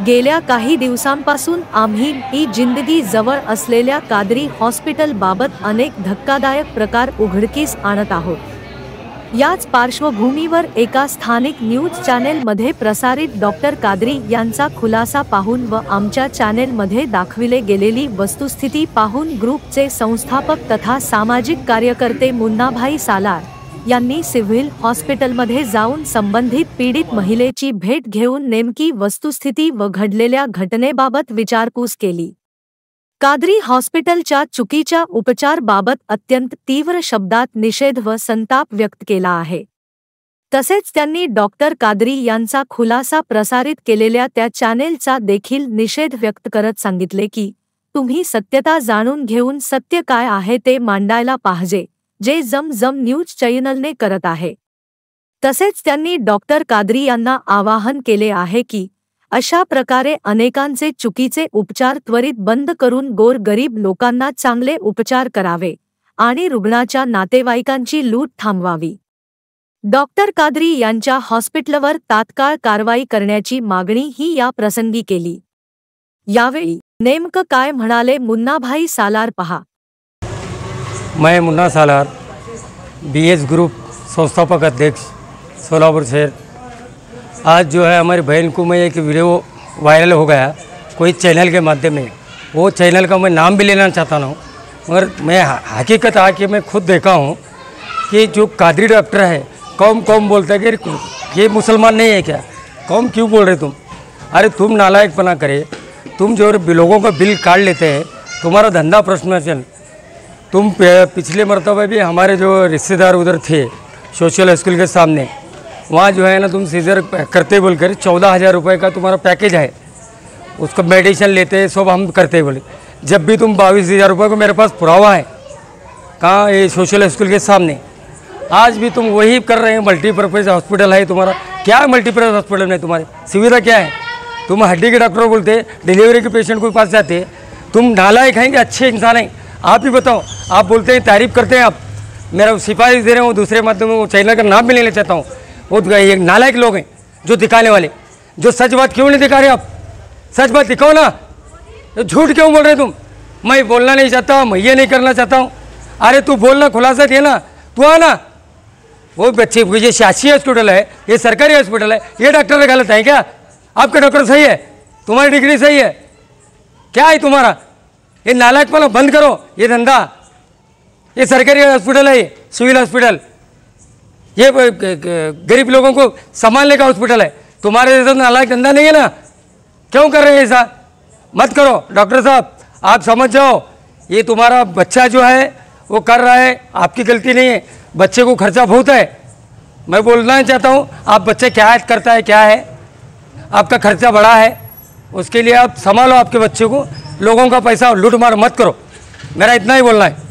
गेल्या काही दिवसांपासून आम्ही ही जिंदगी जवळ असलेल्या कादरी हॉस्पिटल बाबत अनेक धक्कादायक प्रकार उघडकीस आणत आहोत। याच पार्श्वभूमीवर एका स्थानिक न्यूज चॅनेलमध्ये प्रसारित डॉक्टर कादरी यांचा खुलासा पाहून व आमच्या चॅनेलमध्ये दाखविले गेलेली वस्तुस्थिती पाहून ग्रुपचे संस्थापक तथा सामाजिक कार्यकर्ते मुन्नाभाई सालार यांनी सिव्हिल हॉस्पिटलमध्ये जाऊन संबंधित पीडित महिलेची भेट घेऊन नेमकी वस्तुस्थिती व घडलेल्या घटनेबाबत विचारपूस केली। कादरी हॉस्पिटलच्या चुकीच्या उपचाराबाबत अत्यंत तीव्र शब्दात निषेध व संताप व्यक्त केला आहे। तसेच त्यांनी डॉक्टर कादरी यांचा खुलासा प्रसारित केलेल्या त्या चॅनेलचा देखील निषेध व्यक्त करत सांगितले की तुम्ही सत्यता जाणून घेऊन सत्य काय आहे ते मांडायला पाहिजे, जे जम न्यूज चॅनलने करत आहे। तसेच त्यांनी डॉक्टर कादरी यांना आवाहन केले आहे की अशा प्रकारे अनेकांचे चुकीचे उपचार त्वरित बंद करून गोरगरीब लोकांना चांगले उपचार करावे आणि रुग्णाच्या नातेवाईकांची लूट थांबवावी। डॉक्टर कादरी यांच्या हॉस्पिटलवर तात्काळ कारवाई करण्याची मागणी ही या प्रसंगी केली। यावेळी नेमकं काय म्हणाले मुन्नाभाई सालार पहा। मैं मुन्ना सालार, बीएस ग्रुप संस्थापक अध्यक्ष सोलापुर शहर। आज जो है हमारी बहन को मैं एक वीडियो वायरल हो गया कोई चैनल के माध्यम में, वो चैनल का मैं नाम भी लेना चाहता हूँ, मगर मैं हकीकत आके मैं खुद देखा हूँ कि जो कादरी डॉक्टर है कौम बोलता है कि ये मुसलमान नहीं है क्या, कौम क्यों बोल रहे तुम? अरे तुम नालायकपना करे, तुम जो लोगों का बिल काट लेते हैं, तुम्हारा धंधा प्रश्न चल। तुम पिछले मरतबा भी हमारे जो रिश्तेदार उधर थे सोशल स्कूल के सामने, वहाँ जो है ना तुम सीजर करते बोलकर 14,000 रुपये का तुम्हारा पैकेज है, उसको मेडिसिन लेते सब हम करते बोले। जब भी तुम 22,000 रुपये को मेरे पास पुरावा है, कहाँ ये सोशल स्कूल के सामने, आज भी तुम वही कर रहे हैं। मल्टीपर्पज़ हॉस्पिटल है तुम्हारा, क्या है मल्टीपर्पज़ हॉस्पिटल में तुम्हारे सुविधा क्या है? तुम हड्डी के डॉक्टर बोलते, डिलीवरी के पेशेंट के पास जाते, तुम नालायक हैं कि अच्छे इंसान हैं? आप ही बताओ। आप बोलते हैं, तारीफ़ करते हैं, आप मेरा सिफारिश दे रहे हो दूसरे माध्यम में, वो चैनल का नाम भी लेना चाहता हूँ। वो एक नालायक लोग हैं जो दिखाने वाले, जो सच बात क्यों नहीं दिखा रहे आप? सच बात दिखाओ ना, तो झूठ क्यों बोल रहे तुम? मैं बोलना नहीं चाहता, मैं ये नहीं करना चाहता हूँ। अरे तू बोलना, खुलासा दे ना, तू आना। वो बच्चे, ये शासकीय हॉस्पिटल है, ये सरकारी हॉस्पिटल है, ये डॉक्टर गलत है क्या? आपका डॉक्टर सही है, तुम्हारी डिग्री सही है, क्या है तुम्हारा? ये नालायकपना बंद करो, ये धंधा। ये सरकारी हॉस्पिटल है, ये सिविल हॉस्पिटल, ये गरीब लोगों को संभालने का हॉस्पिटल है। तुम्हारे जैसा नालायक धंधा नहीं है ना, क्यों कर रहे हैं ऐसा? मत करो डॉक्टर साहब, आप समझ जाओ, ये तुम्हारा बच्चा जो है वो कर रहा है, आपकी गलती नहीं है, बच्चे को खर्चा बहुत है। मैं बोलना चाहता हूँ, आप बच्चे क्या करता है, क्या है, आपका खर्चा बड़ा है, उसके लिए आप संभालो आपके बच्चे को, लोगों का पैसा लूट मार मत करो। मेरा इतना ही बोलना है।